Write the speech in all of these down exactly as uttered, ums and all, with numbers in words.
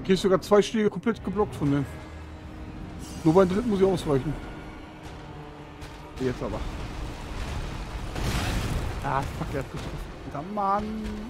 Hier ist sogar zwei Schläge komplett geblockt von denen. Nur beim dritten muss ich ausweichen. Jetzt aber. Ah, fuck, er hat getroffen. Der Mann.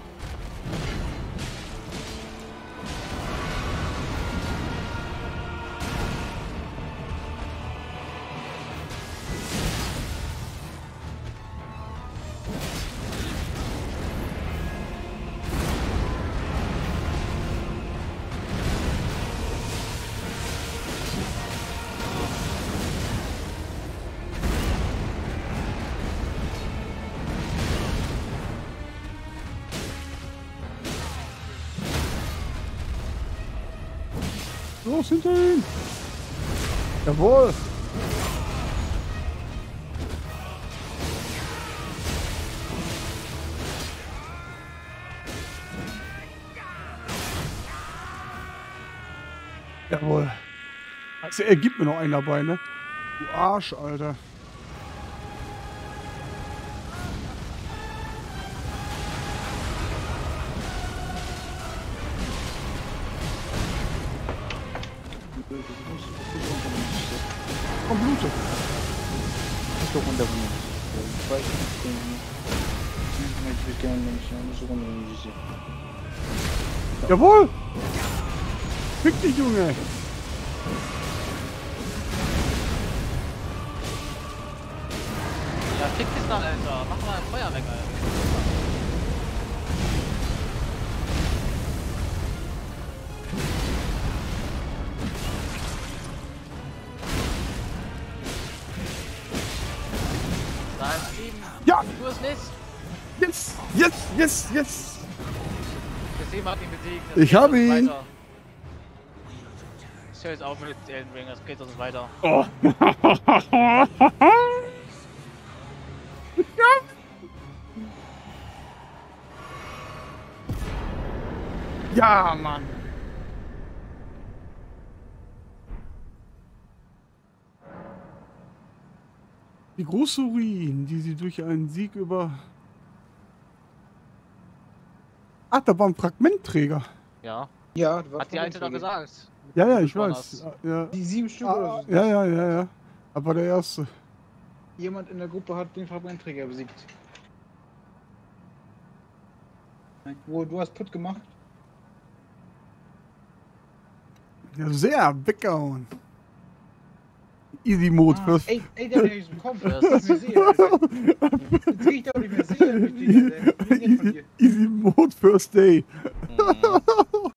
Los, hinter ihm! Jawohl! Jawohl! Also er gibt mir noch einen dabei, ne? Du Arsch, Alter! Komm, Blute. Ich doch runter von mir. Ich weiß nicht, ich will gerne Menschen, ich muss runter von mir. Jawohl! Fick dich, Junge! Ja, fick dich dann, Alter. Mach mal ein Feuer weg, Alter. Ja! Du es nicht! Yes! Yes! Yes! Yes! Der Team hat ihn besiegt. Ich habe ihn! Weiter. Ich höre jetzt auf mit Elden Ring, es geht sonst weiter. Oh! Ja, Mann! Die große Ruin, die sie durch einen Sieg über... Ach, da war ein Fragmentträger. Ja. Ja, das war Hat die Alte doch gesagt. Ja, ja, ich Von weiß. uns. Ja. Die sieben Stück Ah, oder so. ja, ja, ja, ja. Aber der erste. Jemand in der Gruppe hat den Fragmentträger besiegt. Wo, du hast Put gemacht? Ja, sehr weggehauen. Easy Mode Ah, first. ey, ey, der hat ja nicht bekommen. Das ist nicht sehe, Alter. Jetzt krieg ich doch nicht mehr sicher. Easy Mode first day. Mhm.